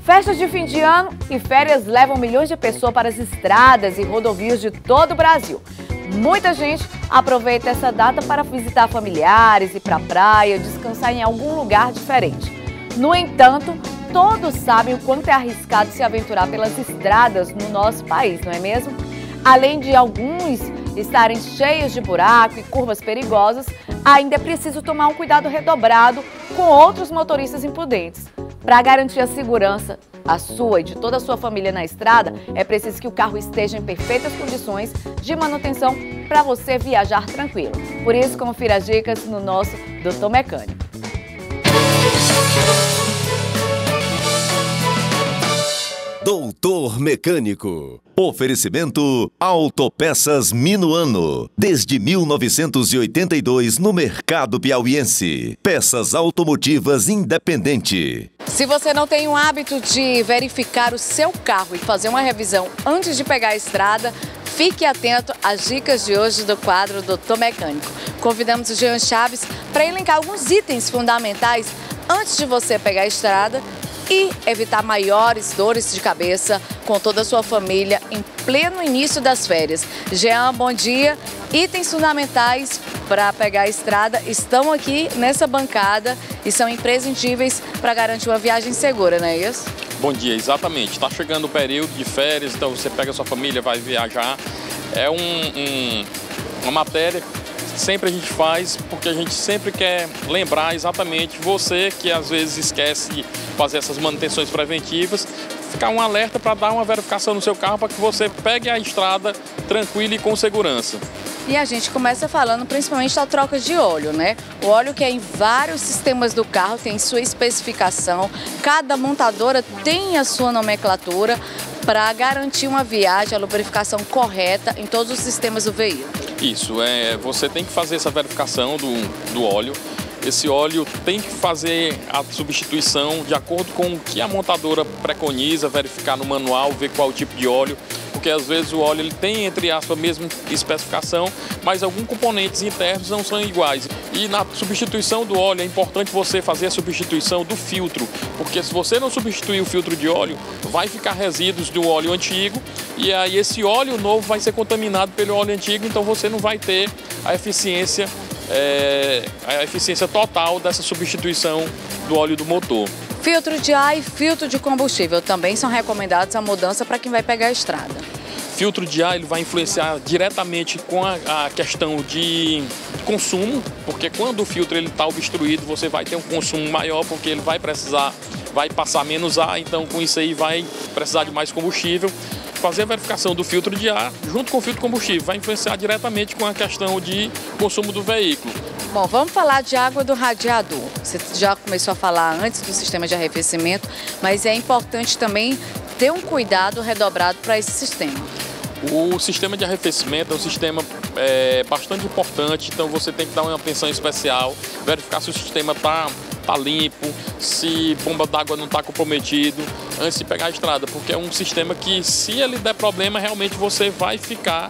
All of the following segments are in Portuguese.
Festas de fim de ano e férias levam milhões de pessoas para as estradas e rodovias de todo o Brasil. Muita gente aproveita essa data para visitar familiares, ir para a praia, descansar em algum lugar diferente. No entanto, todos sabem o quanto é arriscado se aventurar pelas estradas no nosso país, não é mesmo? Além de alguns estarem cheios de buraco e curvas perigosas, ainda é preciso tomar um cuidado redobrado com outros motoristas imprudentes. Para garantir a segurança, a sua e de toda a sua família na estrada, é preciso que o carro esteja em perfeitas condições de manutenção para você viajar tranquilo. Por isso, confira as dicas no nosso Doutor Mecânico. Doutor Mecânico. Oferecimento Autopeças Minuano. Desde 1982 no mercado piauiense. Peças automotivas independente. Se você não tem o hábito de verificar o seu carro e fazer uma revisão antes de pegar a estrada, fique atento às dicas de hoje do quadro Doutor Mecânico. Convidamos o Jean Chaves para elencar alguns itens fundamentais antes de você pegar a estrada e evitar maiores dores de cabeça com toda a sua família em pleno início das férias. Jean, bom dia. Itens fundamentais para pegar a estrada estão aqui nessa bancada e são imprescindíveis para garantir uma viagem segura, não é isso? Bom dia, exatamente. Está chegando o período de férias, então você pega a sua família, vai viajar. É uma matéria que sempre a gente faz, porque a gente sempre quer lembrar exatamente você que às vezes esquece de fazer essas manutenções preventivas, ficar um alerta para dar uma verificação no seu carro para que você pegue a estrada tranquilo e com segurança. E a gente começa falando principalmente da troca de óleo, né? O óleo que é em vários sistemas do carro tem sua especificação, cada montadora tem a sua nomenclatura para garantir uma viagem, a lubrificação correta em todos os sistemas do veículo. Isso, você tem que fazer essa verificação do óleo. Esse óleo tem que fazer a substituição de acordo com o que a montadora preconiza, verificar no manual, ver qual tipo de óleo, porque às vezes o óleo ele tem, entre aspas, a mesma especificação, mas alguns componentes internos não são iguais. E na substituição do óleo é importante você fazer a substituição do filtro, porque se você não substituir o filtro de óleo, vai ficar resíduos do óleo antigo e aí esse óleo novo vai ser contaminado pelo óleo antigo, então você não vai ter a eficiência total dessa substituição do óleo do motor. Filtro de ar e filtro de combustível também são recomendados a mudança para quem vai pegar a estrada. Filtro de ar ele vai influenciar diretamente com a questão de consumo, porque quando o filtro está obstruído, você vai ter um consumo maior, porque ele vai passar menos ar, então com isso aí vai precisar de mais combustível. Fazer a verificação do filtro de ar junto com o filtro de combustível vai influenciar diretamente com a questão de consumo do veículo. Bom, vamos falar de água do radiador. Você já começou a falar antes do sistema de arrefecimento, mas é importante também ter um cuidado redobrado para esse sistema. O sistema de arrefecimento é um sistema bastante importante, então você tem que dar uma atenção especial, verificar se o sistema está limpo, se bomba d'água não está comprometido antes de pegar a estrada, porque é um sistema que, se ele der problema, realmente você vai ficar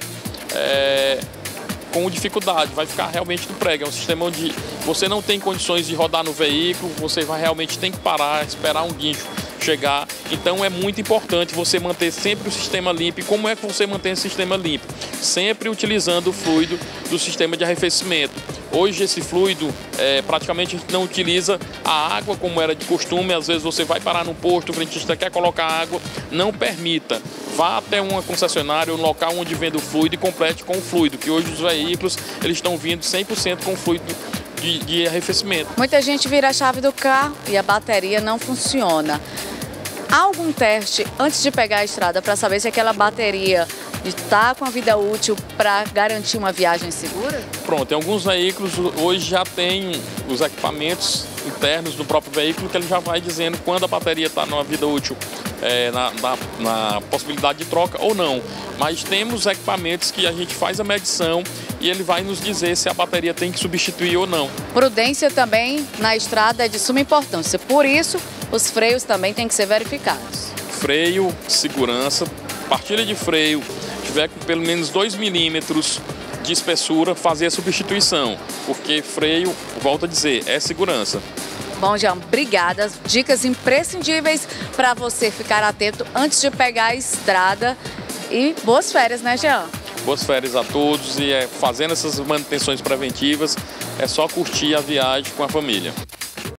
com dificuldade, vai ficar realmente no prego. É um sistema onde você não tem condições de rodar no veículo, você vai realmente ter que parar, esperar um guincho chegar. Então é muito importante você manter sempre o sistema limpo. E como é que você mantém o sistema limpo? Sempre utilizando o fluido do sistema de arrefecimento. Hoje esse fluido, praticamente a gente não utiliza a água como era de costume. Às vezes você vai parar num posto, o frentista quer colocar água, não permita. Vá até uma concessionária ou um local onde vende o fluido e complete com o fluido, que hoje os veículos eles estão vindo 100% com fluido de arrefecimento. Muita gente vira a chave do carro e a bateria não funciona. Há algum teste antes de pegar a estrada para saber se aquela bateria está com a vida útil para garantir uma viagem segura? Pronto, em alguns veículos hoje já tem os equipamentos internos do próprio veículo que ele já vai dizendo quando a bateria está numa vida útil, na possibilidade de troca ou não. Mas temos equipamentos que a gente faz a medição e ele vai nos dizer se a bateria tem que substituir ou não. Prudência também na estrada é de suma importância, por isso os freios também têm que ser verificados. Freio, segurança, partilha de freio, tiver com pelo menos 2 milímetros de espessura, fazer a substituição, porque freio, volto a dizer, é segurança. Bom, Jean, obrigada. Dicas imprescindíveis para você ficar atento antes de pegar a estrada. E boas férias, né, Jean? Boas férias a todos e fazendo essas manutenções preventivas, é só curtir a viagem com a família.